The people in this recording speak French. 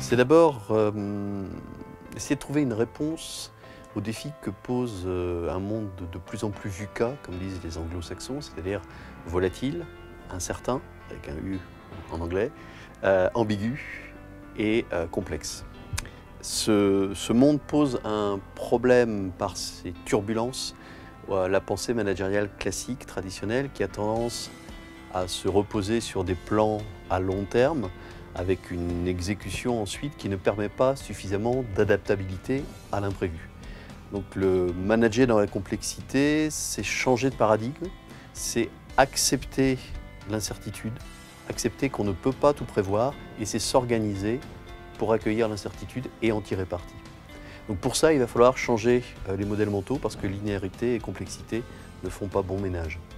C'est d'abord essayer de trouver une réponse aux défis que pose un monde de plus en plus VUCA, comme disent les anglo-saxons, c'est-à-dire volatile, incertain, avec un U en anglais, ambigu et complexe. Ce monde pose un problème par ses turbulences à la pensée managériale classique, traditionnelle, qui a tendance à se reposer sur des plans à long terme, avec une exécution ensuite qui ne permet pas suffisamment d'adaptabilité à l'imprévu. Donc le manager dans la complexité, c'est changer de paradigme, c'est accepter l'incertitude, accepter qu'on ne peut pas tout prévoir, et c'est s'organiser pour accueillir l'incertitude et en tirer parti. Donc pour ça, il va falloir changer les modèles mentaux parce que linéarité et complexité ne font pas bon ménage.